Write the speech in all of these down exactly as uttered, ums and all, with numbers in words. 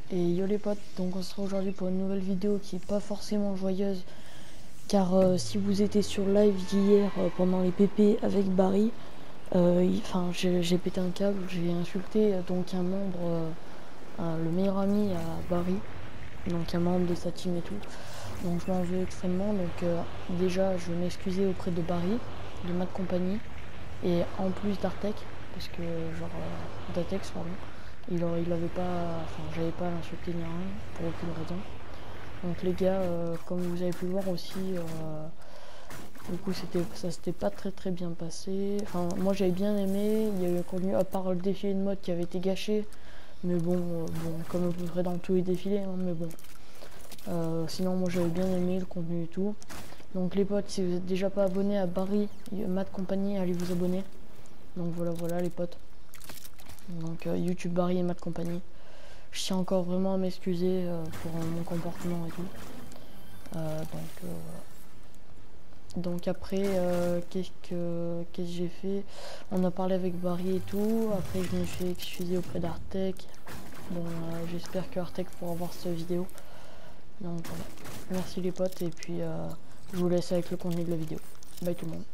Et yo les potes, donc on se retrouve aujourd'hui pour une nouvelle vidéo qui est pas forcément joyeuse, car euh, si vous étiez sur live d'hier euh, pendant les P P avec Barry, enfin euh, j'ai pété un câble, j'ai insulté euh, donc un membre, euh, un, le meilleur ami à Barry, donc un membre de sa team et tout, donc je m'en veux extrêmement. Donc euh, déjà je vais m'excuser auprès de Barry, de Mad Company, et en plus d'Artec, parce que genre euh, d'Atex pardon. Il, il avait pas, enfin j'avais pas à l'insulter ni rien, pour aucune raison. Donc les gars, euh, comme vous avez pu le voir aussi, euh, du coup c'était, ça s'était pas très très bien passé. Enfin moi j'avais bien aimé, il y avait un contenu à part le défilé de mode qui avait été gâché. Mais bon, euh, bon comme à peu près dans tous les défilés, hein, mais bon. Euh, sinon moi j'avais bien aimé le contenu et tout. Donc les potes, si vous êtes déjà pas abonnés à Barry, Mad Company, allez vous abonner. Donc voilà, voilà les potes. Donc euh, YouTube Barry et Mad Company. Je tiens encore vraiment à m'excuser euh, pour euh, mon comportement et tout. Euh, donc euh, voilà. Donc après, euh, qu'est-ce que qu'est-ce que j'ai fait? On a parlé avec Barry et tout. Après, je me suis excusé auprès d'Artec. Bon, euh, j'espère que Artec pourra voir cette vidéo. Donc voilà. Merci les potes et puis euh, je vous laisse avec le contenu de la vidéo. Bye tout le monde.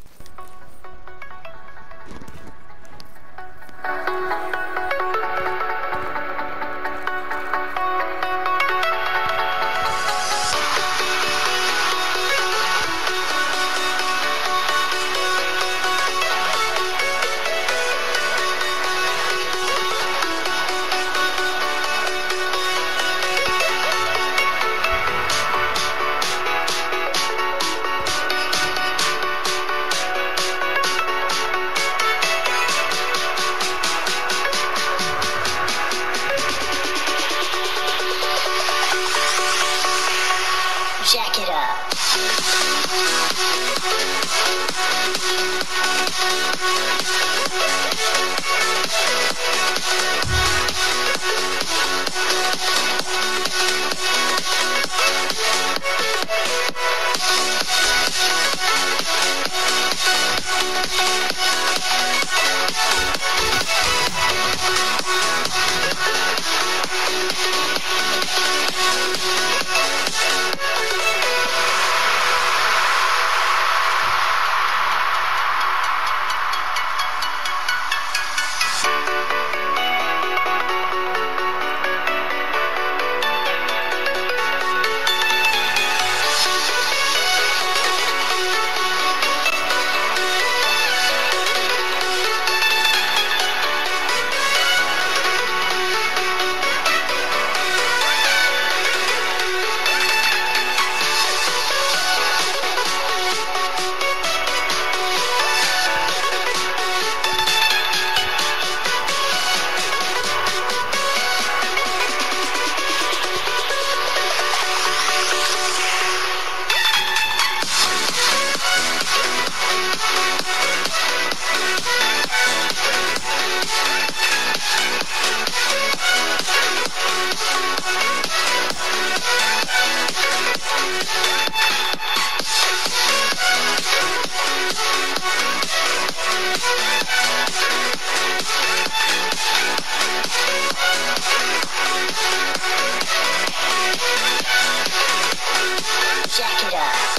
Jack it up. Jack it up.